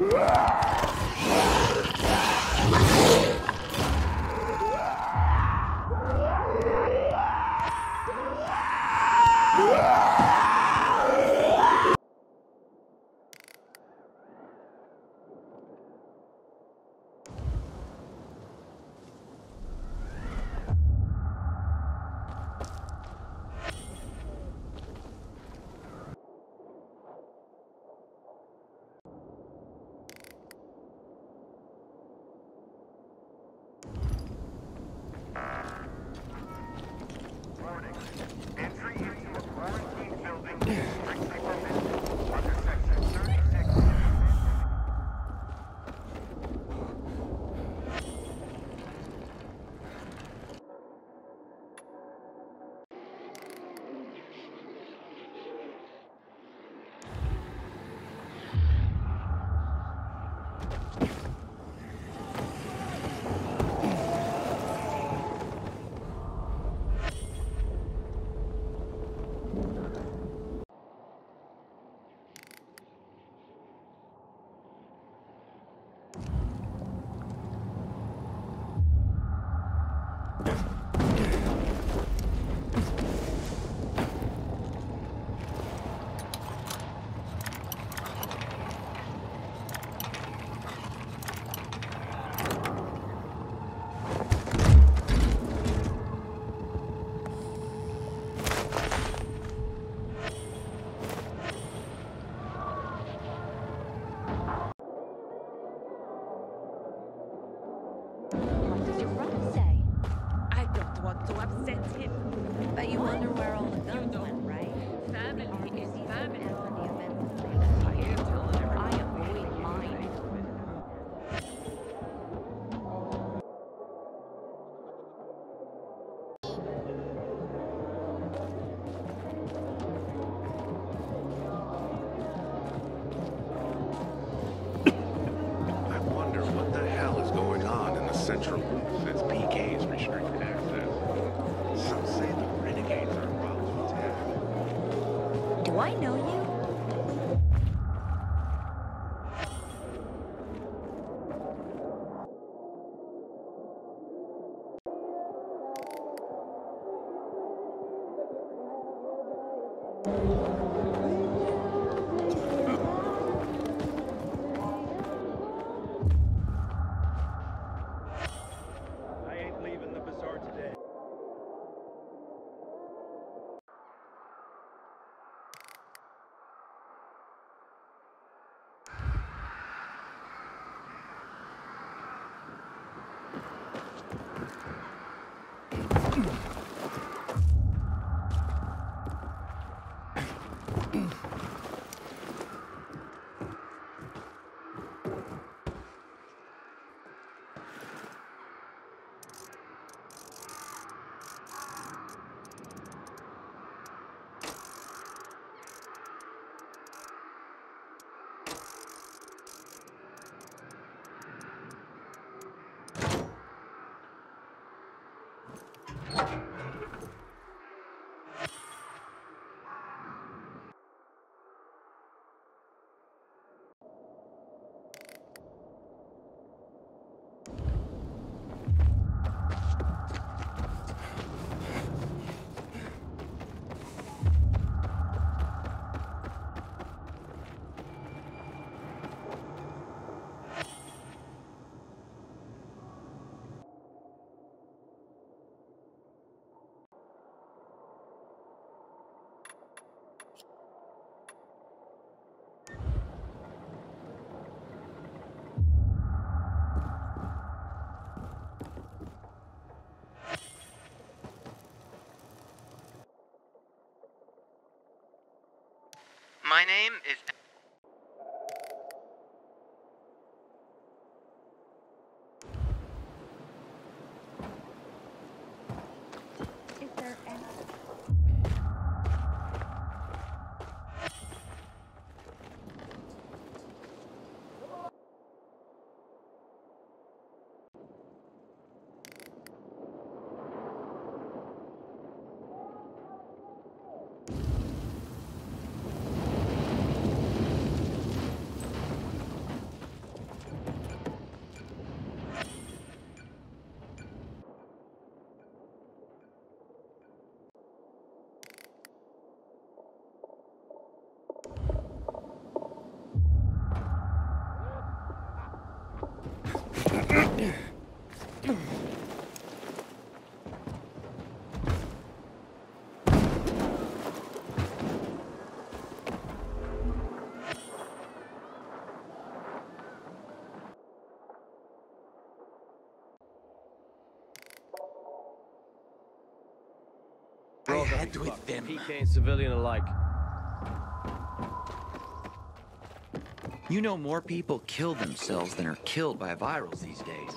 Central Loop says PK's restricted access. Some say the renegades are about to attack. Do I know you? My name is... Is there any... all got head with fucked. them. PK and civilian alike. You know more people kill themselves than are killed by virals these days.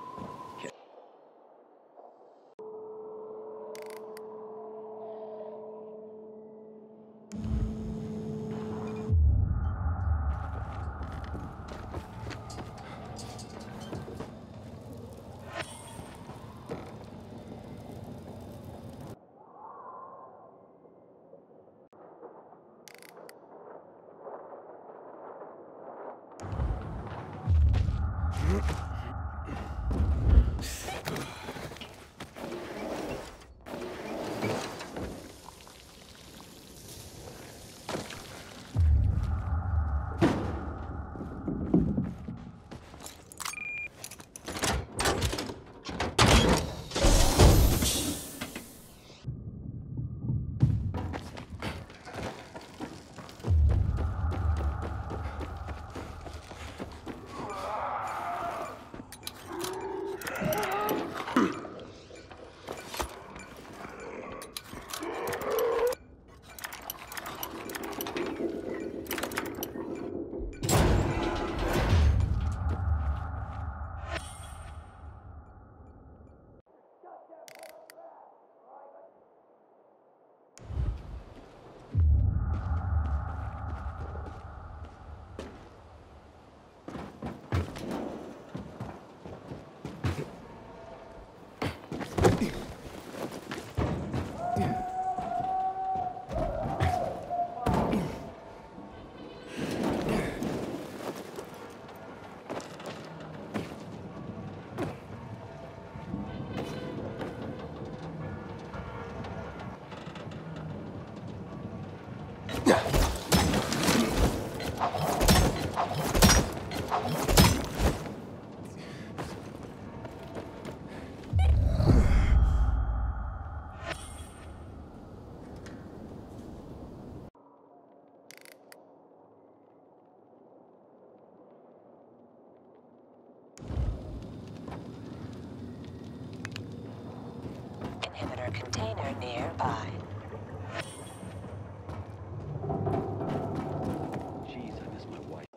Inhibitor container nearby. Jeez, I miss my wife.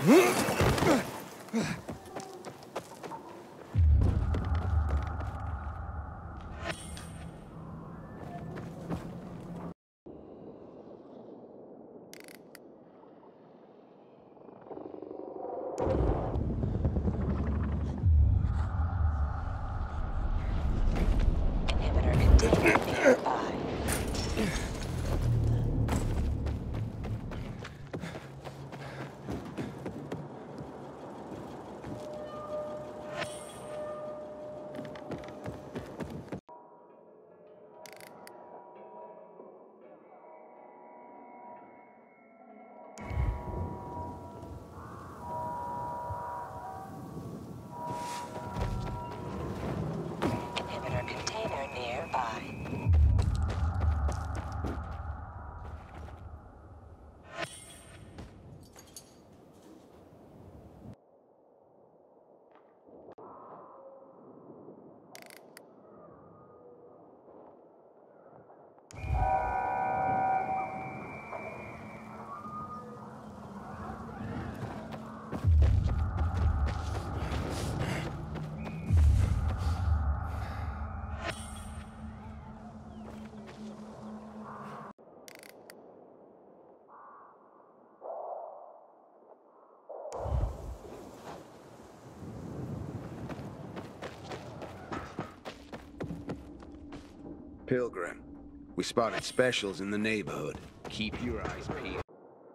Inhibitor container nearby. Inhibitor container nearby. Pilgrim, we spotted specials in the neighborhood. Keep your eyes peeled.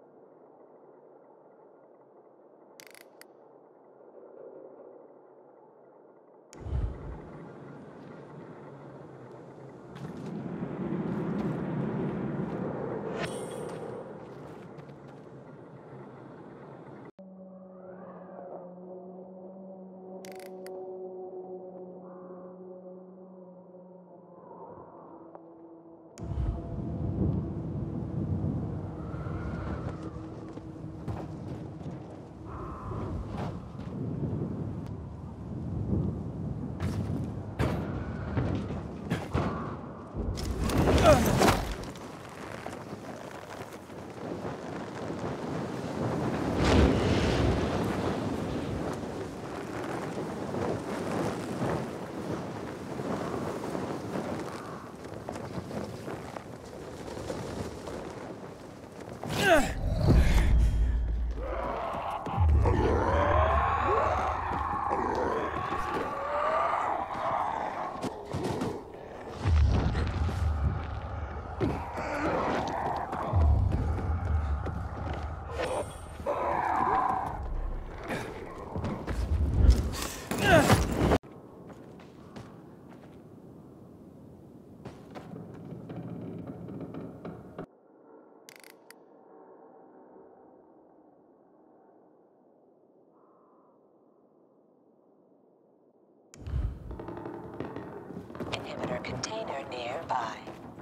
Inhibitor container nearby.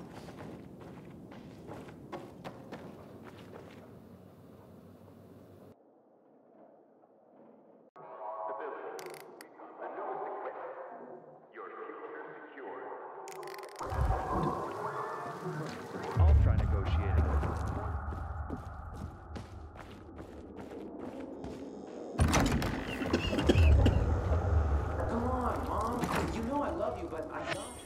I'll try negotiating. Come on, Mom. You know I love you, but I don't.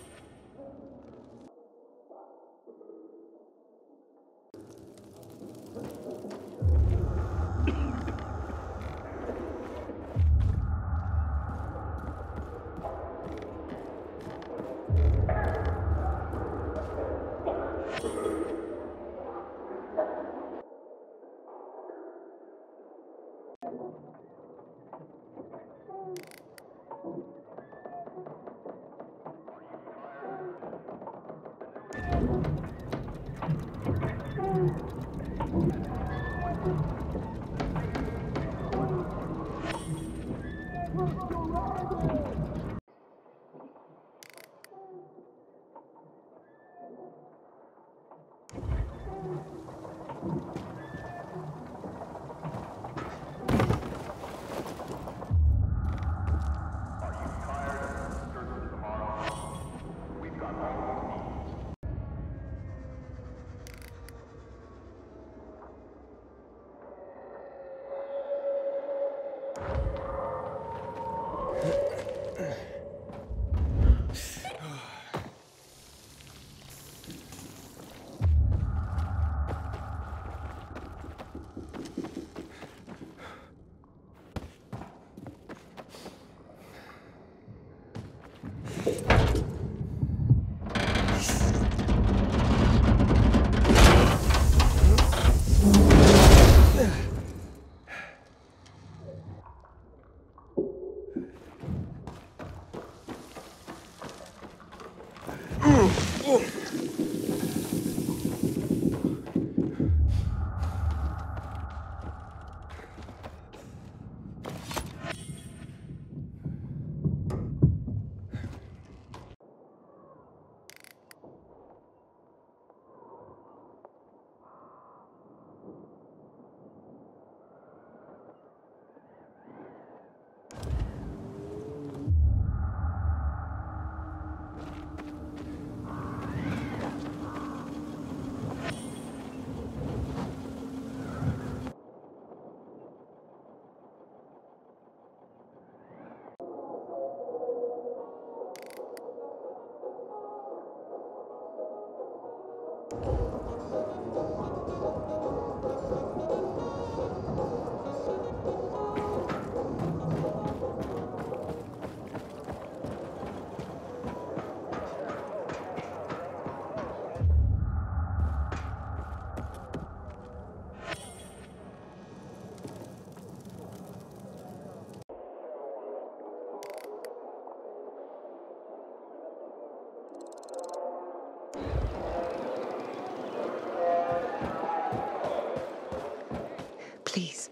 Please.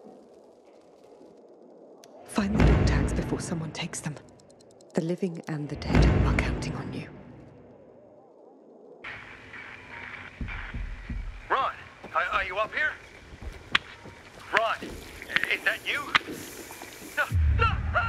Find the dog tags before someone takes them. The living and the dead are counting on you. Ron, are you up here? Ron, is that you? No, no!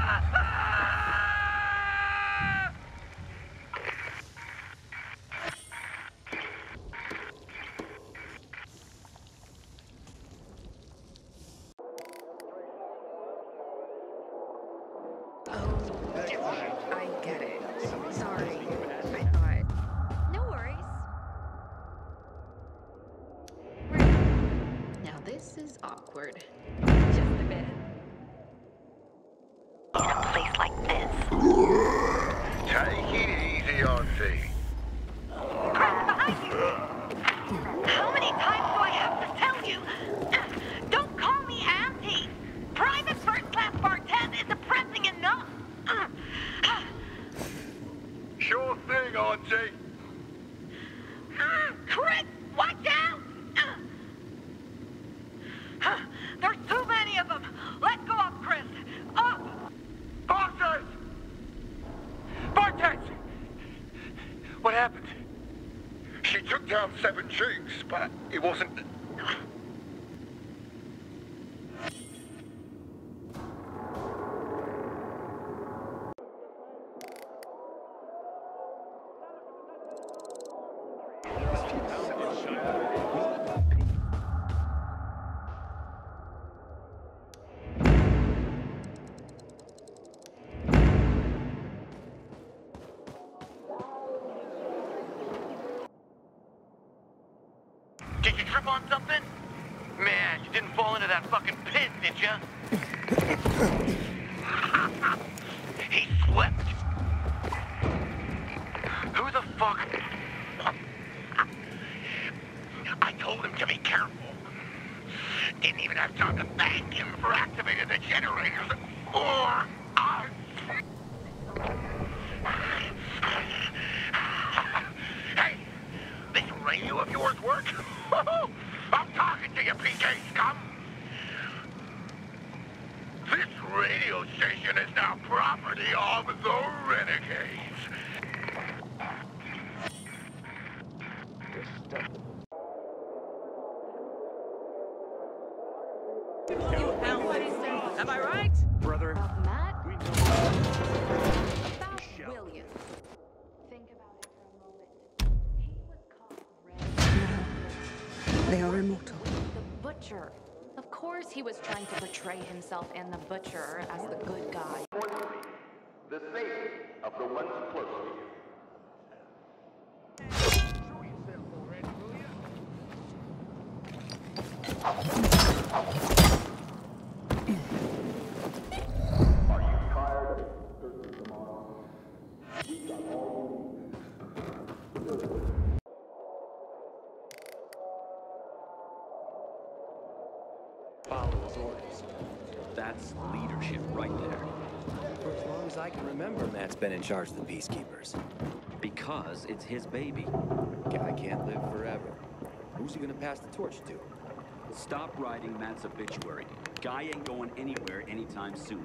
I get it. Sorry. I thought... No worries. Now this is awkward. Just a bit. In a place like this. Take it easy, Auntie. How many times do I have to tell you? Don't call me Auntie. Private first class bar 10 is depressing enough. Sure thing, Auntie. Chris, watch out! There's too many of them. Let go up, Chris. Up! Bartes! Bartes! What happened? She took down 7 chicks, but it wasn't... Did you trip on something? Man, you didn't fall into that fucking pit, did ya? He slept. Who the fuck? I told him to be careful. Didn't even have time to thank him for activating the generators, or I... Hey, this radio of yours work? I'm talking to you, PK scum! This radio station is now property of the Renegades. Am I right? Brother, About Matt? we know... About William. Think about it for a moment. He was caught red. They are immortal. The butcher. Of course he was trying to portray himself and the Butcher as the good guy. The safety of the ones close to you. Are you tired of searching tomorrow? We've got all you need. Follow his orders. That's leadership right there. For as long as I can remember, Matt's been in charge of the Peacekeepers. Because it's his baby. Guy can't live forever. Who's he gonna pass the torch to? Stop writing Matt's obituary. Guy ain't going anywhere anytime soon.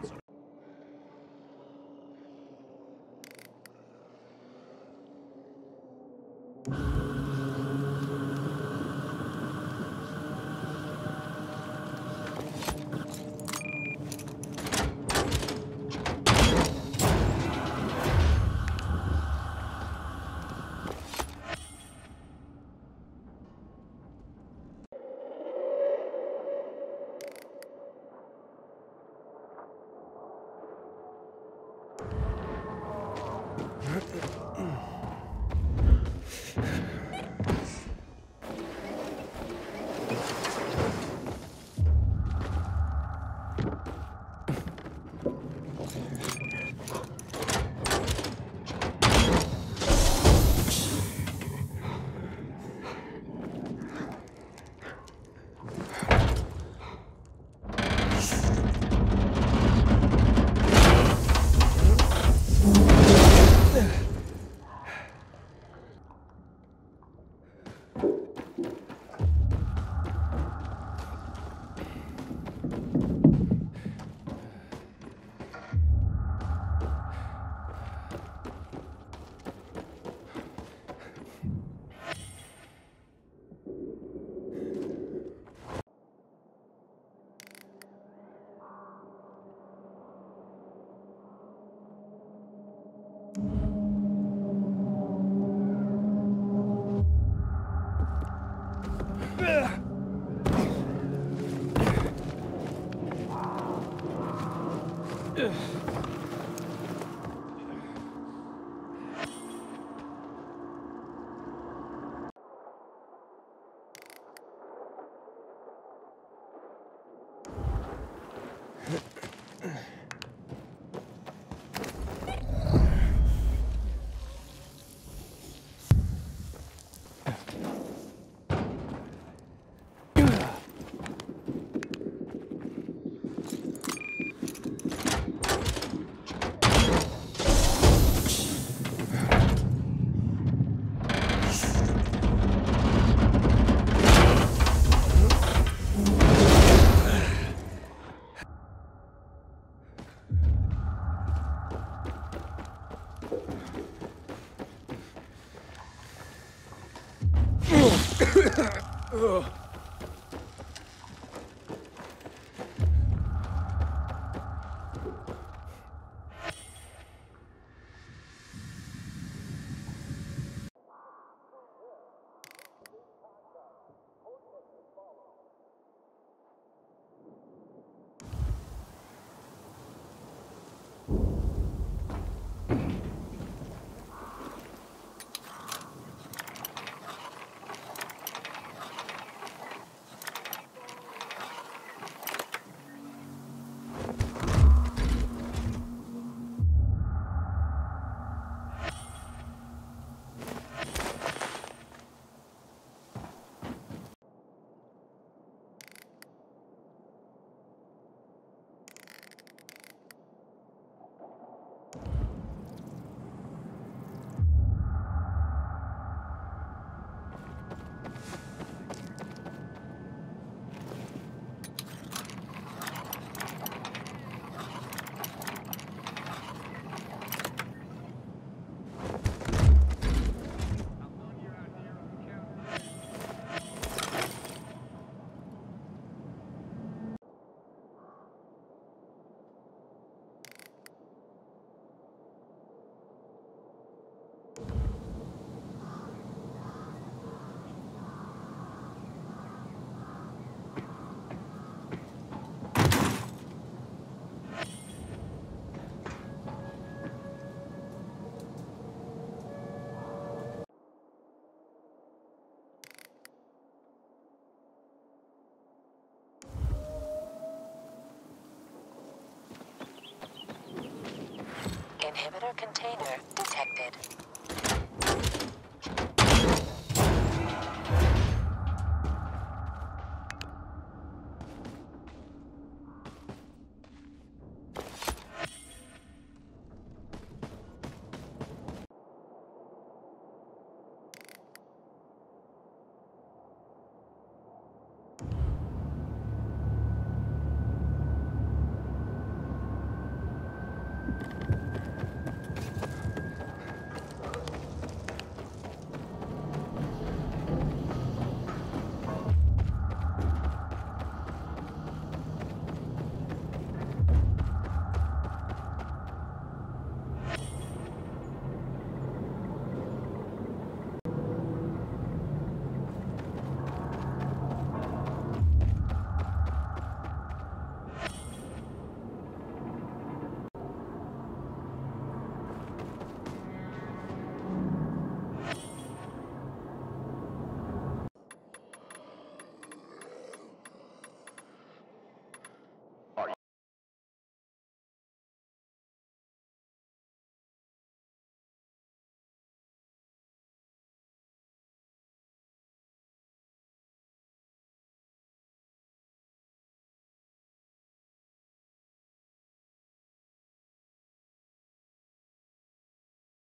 inhibitor container detected.